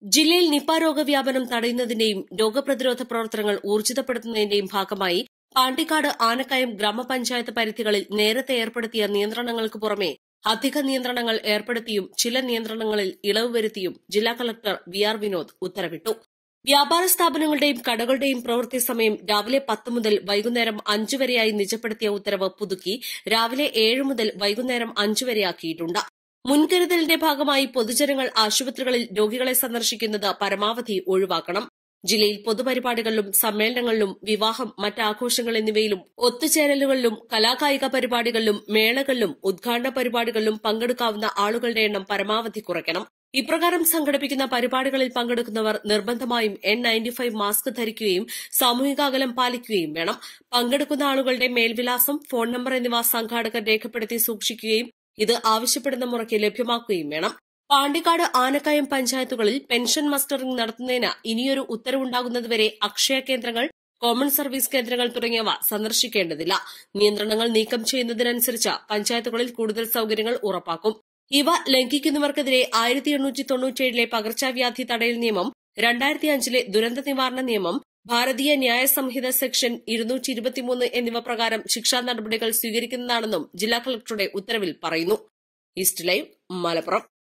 ജില്ലയിൽ നിപ രോഗവ്യാപനം തടയുന്നതിന്റെയും രോഗപ്രതിരോധ പ്രവർത്തനങ്ങൾ ഊർജിതപ്പെടുത്തുന്നതിന്റെയും ഭാഗമായി പാണ്ടിക്കാട് ആനക്കയം ഗ്രാമപഞ്ചായത്ത് പരിധികളിൽ നേരത്തെ ഏർപ്പെടുത്തിയ നിയന്ത്രണങ്ങൾക്ക് പുറമെ അധിക നിയന്ത്രണങ്ങൾ ഏർപ്പെടുത്തിയും ചില നിയന്ത്രണങ്ങളിൽ ഇളവ് വരുത്തിയും ജില്ലാ കളക്ടർ വി.ആർ. വിനോദ് ഉത്തരവിട്ടു. വ്യാപാര സ്ഥാപനങ്ങളുടെയും കടകളുടെയും പ്രവൃത്തി സമയം രാവിലെ 10 മുതൽ വൈകുന്നേരം 5 വരെയായി നിജപ്പെടുത്തിയ ഉത്തരവ് പുതുക്കി രാവിലെ 7 മുതൽ വൈകുന്നേരം 5 വരെയാക്കിയിട്ടുണ്ട്. മുൻകരുതലിന്റെ ഭാഗമായി പൊതുജനങ്ങൾ ആശുപത്രികളിൽ രോഗികളെ സന്ദർശിക്കുന്നത് പരമാവധി ഒഴിവാക്കണം. ജില്ലയിൽ പൊതുപരിപാടികളിലും സമ്മേളനങ്ങളിലും വിവാഹം, മറ്റാഘോഷങ്ങൾ എന്നിവയിലും ഒത്തുചേരലുകളിലും കലാകായിക പരിപാടികളിലും മേളകളിലും ഉദ്ഘാടന പരിപാടികളിലും പങ്കെടുക്കാവുന്ന ആളുകളുടെ എണ്ണം പരമാവധി കുറയ്ക്കണം. ഇപ്രകാരം സംഘടിപ്പിക്കുന്ന പരിപാടികളിൽ പങ്കെടുക്കുന്നവർ നിർബന്ധമായും N95 മാസ്ക് ധരിക്കുകയും സാമൂഹികാകലം പാലിക്കുകയും വേണം. പങ്കെടുക്കുന്ന ആളുകളുടെ മേൽവിലാസം, ഫോൺ നമ്പർ എന്നിവ സംഘാടകർ രേഖപ്പെടുത്തി സൂക്ഷിക്കുകയും ഇത് ആവശ്യപ്പെടുന്ന മുറയ്ക്ക് ലഭ്യമാക്കുകയും വേണം. പാണ്ടിക്കാട്, ആനക്കയം പഞ്ചായത്തുകളിൽ പെൻഷൻ മസ്റ്ററിംഗ് നടത്തുന്നതിന് ഇനിയൊരു ഉത്തരവുണ്ടാകുന്നതുവരെ അക്ഷയ കേന്ദ്രങ്ങൾ, കോമൺ സർവീസ് കേന്ദ്രങ്ങൾ തുടങ്ങിയവ സന്ദർശിക്കേണ്ടതില്ല. നിയന്ത്രണങ്ങൾ നീക്കം ചെയ്യുന്നതിനനുസരിച്ച് പഞ്ചായത്തുകളിൽ കൂടുതൽ സൌകര്യങ്ങൾ ഉറപ്പാക്കും. ഇവ ലംഘിക്കുന്നവർക്കെതിരെ 1897 പകർച്ചവ്യാധി തടയൽ നിയമം, 2005 ദുരന്ത നിവാരണ നിയമം, ഭാരതീയ ന്യായ സംഹിത സെക്ഷൻ 223 എന്നിവ പ്രകാരം ശിക്ഷാ നടപടികൾ സ്വീകരിക്കുന്നതാണെന്നും ജില്ലാ കളക്ടറുടെ ഉത്തരവിൽ പറയുന്നു. East live, Malappuram.